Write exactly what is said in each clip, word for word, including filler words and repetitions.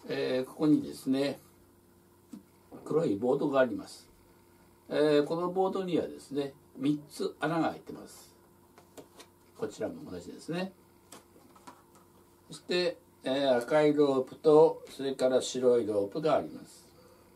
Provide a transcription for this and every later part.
えー、ここにですね黒いボードがあります。えー、このボードにはですねみっつ穴が開いてます。こちらも同じですね。そして、えー、赤いロープとそれから白いロープがあります。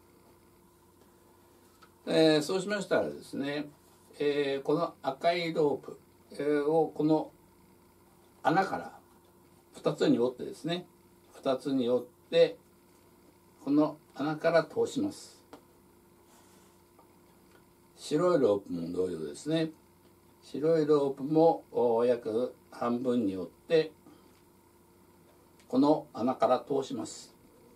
えー、そうしましたらですね、えー、この赤いロープ、えー、をこの穴からふたつに折ってですねふたつに折ってこの穴から通します。白いロープも同様ですね。白いロープも約半分に折ってこの穴から通します。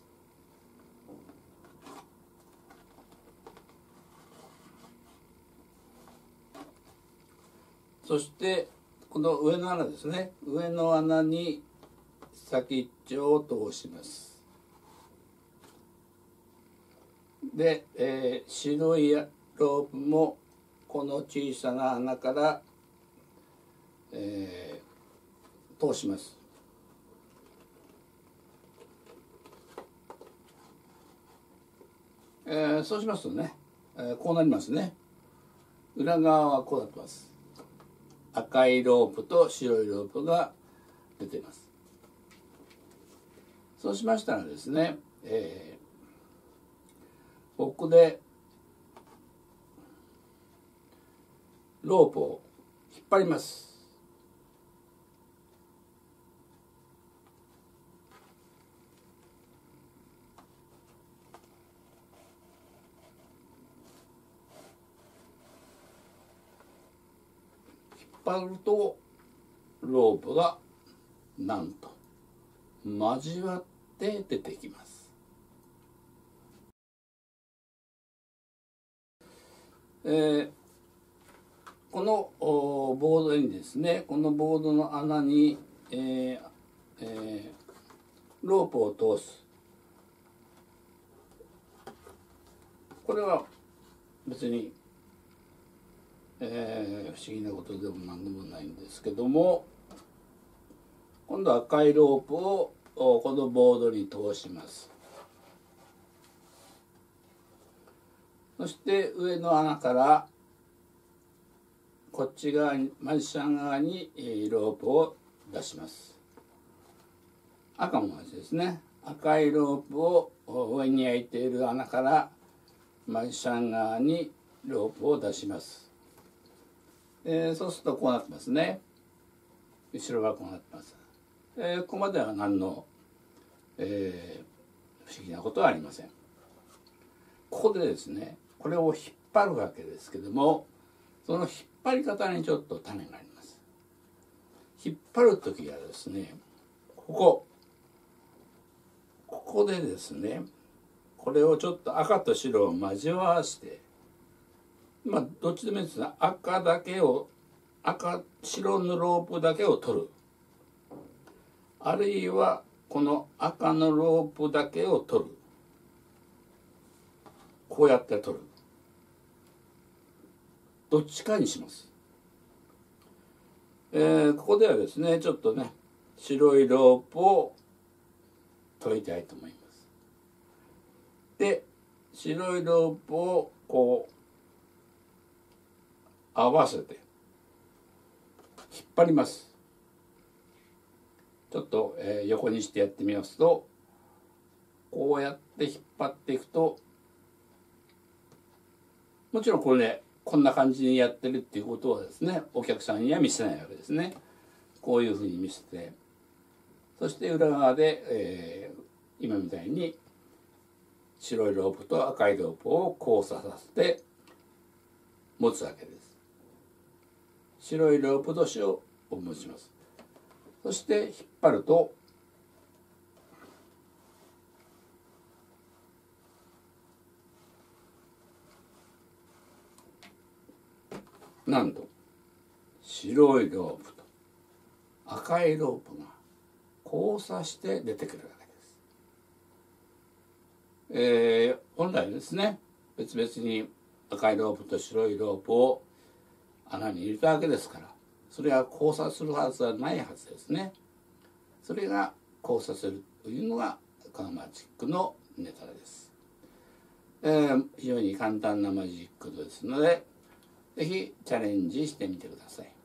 そしてこの上の穴ですね、上の穴に先っちょを通します。で、えー、白いロープもこの小さな穴から、えー、通します。えー、そうしますとね、えー、こうなりますね。裏側はこうなってます。赤いロープと白いロープが出ています。そうしましたらですね、えー、ここでロープを引っ張ります。引っ張るとロープがなんと交わって出てきます。えー、このボードにですね、このボードの穴に、えーえー、ロープを通す。これは別に、えー、不思議なことでも何でもないんですけども、今度は赤いロープをこのボードに通します。そして上の穴からこっち側にマジシャン側にロープを出します。赤も同じですね。赤いロープを上に開いている穴からマジシャン側にロープを出します。えー、そうするとこうなってますね。後ろがこうなってます。えー、ここまでは何の、えー、不思議なことはありません。ここでですね、これを引っ張るわけですけども、その引っ張り方にちょっと種があります。引っ張る時はですね、ここここでですね、これをちょっと赤と白を交わして、まあどっちでもいいですが、赤だけを赤白のロープだけを取る、あるいはこの赤のロープだけを取る、こうやって取る、どっちかにします。えー、ここではですねちょっとね白いロープを取りたいと思います。で白いロープをこう合わせて引っ張ります。ちょっと、えー、横にしてやってみますと、こうやって引っ張っていくと、もちろんこれねこんな感じにやってるっていうことはですねお客さんには見せないわけですね。こういうふうに見せて、そして裏側で、えー、今みたいに白いロープと赤いロープを交差させて持つわけです。白いロープ同士を持ちます。そして引っ張るとなんと白いロープと赤いロープが交差して出てくるわけです。えー、本来ですね別々に赤いロープと白いロープを穴に入れたわけですから、それは交差するはずはないはずですね。それが交差するというのがカーマジックのネタです。えー、非常に簡単なマジックですので、ぜひチャレンジしてみてください。